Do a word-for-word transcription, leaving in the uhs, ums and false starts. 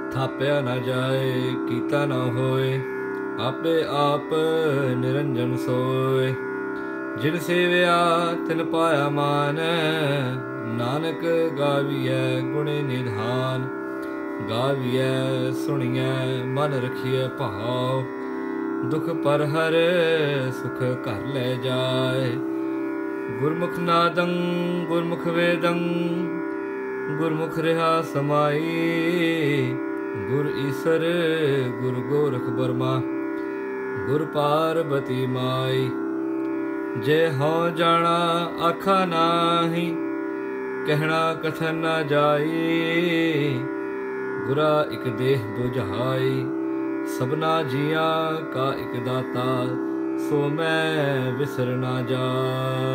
ਥਾਪਿਆ ਨਾ ਜਾਏ ਕੀਤਾ ਨਾ ਹੋਏ, ਆਪੇ ਆਪ ਨਿਰੰਜਨ ਸੋਏ। ਜਿਨ ਸੇਵਿਆ ਤਿਨ ਪਾਇਆ ਮਾਨ, ਨਾਨਕ ਗਾਵੀਐ ਗੁਣੇ ਨਿਧਾਨ। ਗਾਵੀਐ ਸੁਣੀਐ ਮਨ ਰਖੀਐ ਭਾਵ, ਦੁਖ ਪਰ ਹਰ ਸੁਖ ਘਰ ਲੈ ਜਾਏ। ਗੁਰਮੁਖ ਨਾਦੰ ਗੁਰਮੁਖ ਵੇਦੰ, ਗੁਰਮੁਖ ਰਿਹਾ ਸਮਾਈ। ਗੁਰ ਈਸਰ ਗੁਰ ਗੋਰਖ ਬਰਮਾ, ਗੁਰ ਪਾਰਬਤੀ ਮਾਈ। ਜੇ ਹਉ ਜਾਣਾ ਆਖਾ ਨਾਹੀ, ਕਹਿਣਾ ਕਥਨ ਨਾ ਜਾਈ। ਗੁਰਾ ਇਕ ਦੇਹ ਬੁਝਾਈ, ਸਭਨਾ ਜੀਆਂ ਕਾ ਇਕ ਦਾਤਾ। ਸੋ ਮੈਂ ਵਿਸਰ ਨਾ ਜਾਏ।